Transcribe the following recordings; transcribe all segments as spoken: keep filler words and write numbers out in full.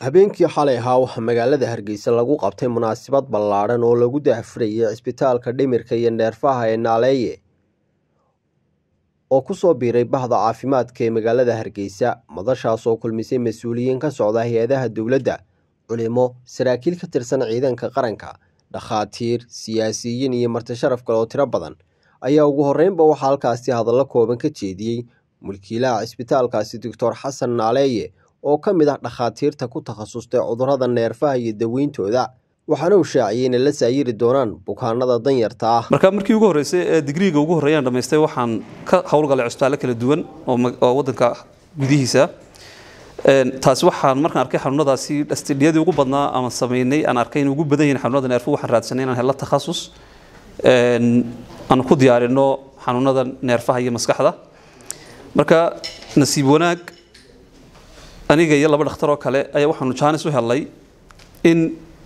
habeenkii xalay ahaa waxaa magaalada Hargeysa lagu qabtay munaasabad ballaaran oo lagu daahfurayay isbitaalka dhimirka iyo neerfaha ee Naaleeye oo ku soo biiray bahda caafimaadka ee magaalada Hargeysa. madashaas oo kulmisay mas'uuliyiin ka socda hay'adaha dawladda, culimo, saraakiil ka tirsan ciidanka qaranka, dhakhaatiir, siyaasiyiin iyo marti sharaf kale oo tiro badan ayaa ugu horreynba waxaa halkaasi hadallo kooban ka jeediyey mulkiilaha isbitaalkaasi Doctor Xasan Naaleeye oo ka mid ah dhakhaatiirta ku takhasustay cudurrada neerfaha iyo daweyntooda, waxaana uu shaaciyay in la saayiri doonaan bukaanada danyarta ah. marka markii ugu horeysay ee digriiga ugu horeeyaan dhameystay waxaan ka hawlgalay isbitaallo kala duwan oo waddanka gudihiisa een taas waxaan markaan arkay xanuunadaasi dhastidiyadii ugu badnaa ama sameeynay aan arkay in ugu badan yihiin xanuunada neerfaha waxaan raadsanay inaan helo takhasus een aan ku diyaarino xanuunada neerfaha iyo maskaxda. marka nasiib wanaag aniga iyo laba dhakhtar oo kale ayaa waxaanu jaanis u helay in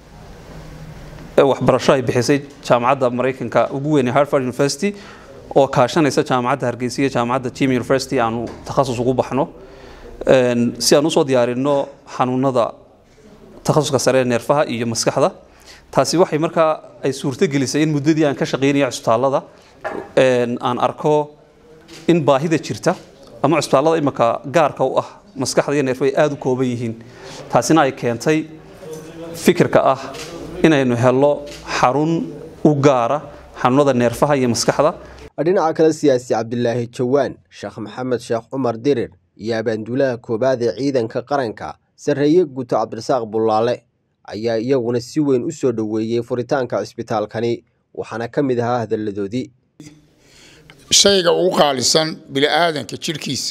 waxbarasho ay bixisay jaamacadda Mareykanka ugu weyn ee Harvard University oo kaashanaysa jaamacadda Hargeysa iyo jaamacadda Jimmy University aanu takhasus ugu baxno een si aan u soo diyaarino xanuunada takhasuska sare ee neerfaha iyo maskaxda. taasi waxay markaa ay suurto gelisay in muddadii aan ka shaqeynay isbitaalada een aan arko in baahida jirta ama isbitaalada imaka gaarka u ah maskaxda iyo neerfaha aad u kooban yihiin. taasina ay keentay fikirka ah inaynu helo xarun u gaara xanuunada neerfaha iyo maskaxda. dhinaca kale siyaasi Cabdilaahi Jawaan, Sheekh Maxamed Sheekh Umar Dirir iyo abaanduulaha koobaad ee ciidanka qaranka Sareeye Guuto Cabdirasaaq Bullaale ayaa iyaguna si weyn u soo dhaweeyay furitaanka isbitaalkani, waxaana ka mid ahaa hadalladoodii. shayga ugu qaalisan bini'aadanka jirkiisa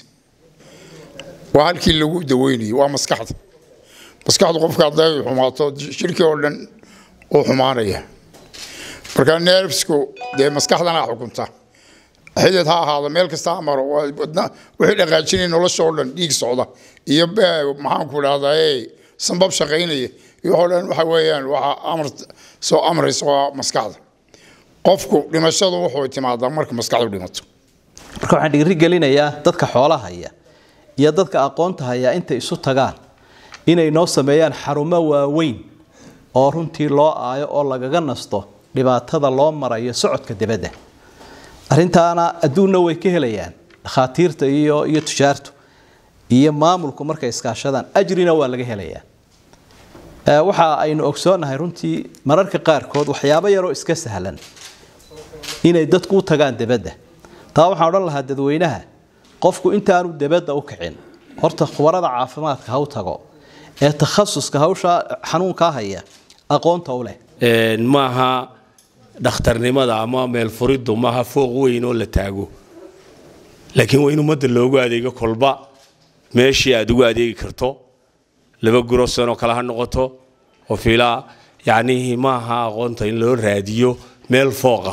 waa halkii lagu daweynayo waa maskaxda. maskaxdu qofka hadday xumaato jirkii oo dhan oo xumaanaya. marka nervesku dee maskaxdana xukunta. xidid ha ahaado meel kasta amaro wixii dhaqaajinay nolosha oo dhan dhiig socda iyo maxaan ku dhahdaa sanbab shaqaynaya iyo oo dhan waxa weeyaan waxa amar soo amrayso waa maskaxda. qofku dhimashadu wuxuu timaadaa marka maskaxdu dhimato. marka waxaan dhiiri gelinayaa dadka xoolaha haya iyo dadka aqoonta haya inta isu tagaan inay noo sameeyaan xarumo waaweyn oo runtii loo aayo oo lagaga nasto dhibaatada loo marayo socodka dibadda. arrintaana adduunna way ka helayaan dhakhaatiirta iyo iyo tijaartu iyo maamulku markay iskaashadaan ajrina waa laga helayaa. ee waxa aynu ogsoonahay runtii mararka qaarkood waxyaabo yar oo iska sahlan inay dadku u tagaan dibadda. taa waxaan odhan lahaa dadweynaha qofku intaanu dibadda u kicin horta khubarada caafimaadka ha u tago ee takhasuska hawsha xanuunka haya aqoonta u leh. een maaha dhakhtarnimada ama meel furidu maaha fooq weyn oo la taago, laakiin waa in ummadda loogu adeego kolba meeshii aad ugu adeegi karto. laba guro sano kala ha noqoto oo fiilaa yacni maaha aqoonta in loo raadiyo meel fooqa.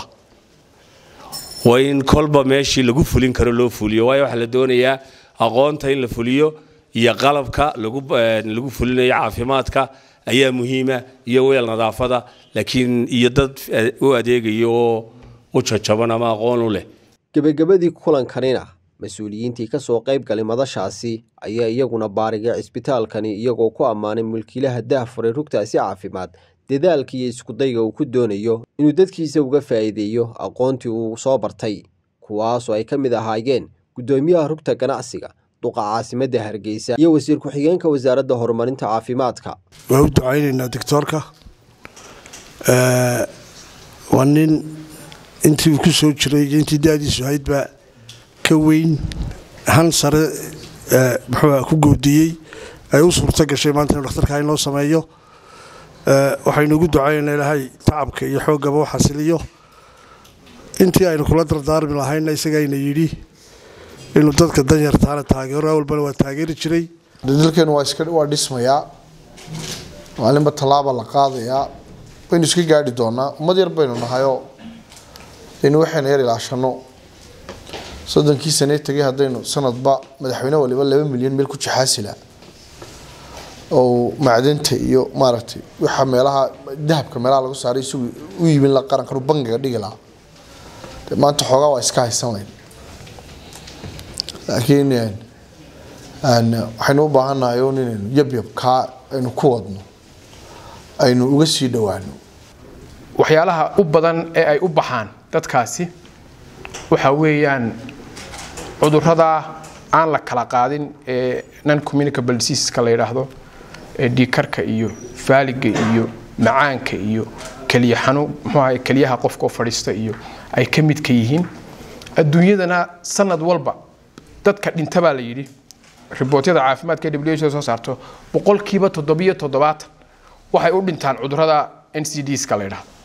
waa in kolba meeshii lagu fulin karo loo fuliyo, waayo waxa la doonayaa aqoonta in la fuliyo iyo qalabka lagu lagu fulinayo caafimaadka ayaa muhiima iyo weel nadaafada, laakiin iyo dad u adeegayo oo u jajaban ama aqoon u leh. gabagabadii kulankanina mas'uuliyiintii ka soo qayb galay madashaasi ayaa iyaguna baarigay isbitaalkani iyagoo ku ammaanay mulkiilaha daahfuray rugtaasi caafimaad dadaalka iyo isku dayga uu ku doonayo inuu dadkiisa uga faa'iideeyo aqoontii uu soo bartay, kuwaas oo ay ka mid ahaayeen gudoomiyaha rugta ganacsiga duqa caasimadda Hargeysa iyo wasiir ku-xigeenka wasaaradda horumarinta caafimaadka. waa u ducaynaynaa doctorka ee waa nin intii ku soo jiray intii daadiisu haydba ka weyn han sare ee muxuu ku goodiyay ay u suurta gashay maanta dhakhtarka in loo sameeyo. ee waxaynu ugu ducaynaynaa Ilaahay tacabka iyo xoogaba u xasiliyo. intii aynu kula dardaarmi lahayn isaga ayna yiri inuu dadka danyartaana taageero walba waa taageeri jiray. dadalkan waa iska waa dhismayaa maalinba talaaba la qaadayaa waynu iska gaadhi doonaa. ummad yar baynu nahayo in waxaan yar ilaashano soddonkii sano tagay haddaynu sanadba madaxweyne waliba laba milyan meel ku jaxaasila oo macdanta iyo maaragtay waxa meelaha dahabka meelaha lagu saaray isugu u iibin la qaran karo bangiga dhigi lahaa. maanta xoogaa waa iska haysan lahayn laakiin waxaynu u baahannahay inaynu yabyab kaa aynu ku wadno aynu uga sii dhowaano waxyaalaha u badan ee ay u baxaan dadkaasi waxa weeyaan cudurrada aan la kala qaadin ee non communicable diseaseska la yiraahdo ee dhiigkarka iyo faaliga iyo macaanka iyo kaliya xanuun muxuu ahay kaliyaha qofka fadhiista iyo ay ka mid ka yihiin adduunyadana sanad walba dadka dhinta baa la yiri ribootyada caafimaadka W H O soo saarto boqolkiiba toddoba iyo toddobaatan waxay u dhintaan cudurrada N C D-ska la yiraahdo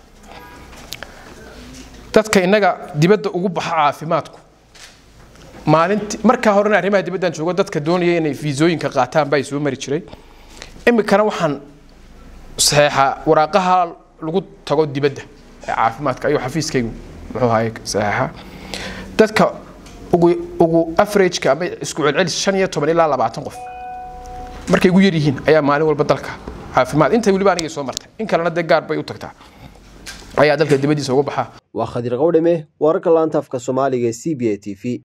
dadka inaga dibadda ugu baxa caafimaadku maalintii marka horena arrimaha dibadda joogo dadka doonaya inay fiisooyinka qaataan bay soo mari jiray imikana waxaan saxiixa waraaqaha lagu tago dibadda ee caafimaadka ayu xafiiskaygu muxuu ahay saxiixa dadka ugu ugu average ka ama isku celcelis shan iyo toban ilaa labaatan qof markay ugu yar yihiin ayaa maalin walba dalka caafimaad inta waliba aniga soo martay in kalena de gaar bay u tagtaa ayaa dalka dibadiisa uga baxa waa Khadir Qowdhame wararka laanta afka Soomaaliga C B A T V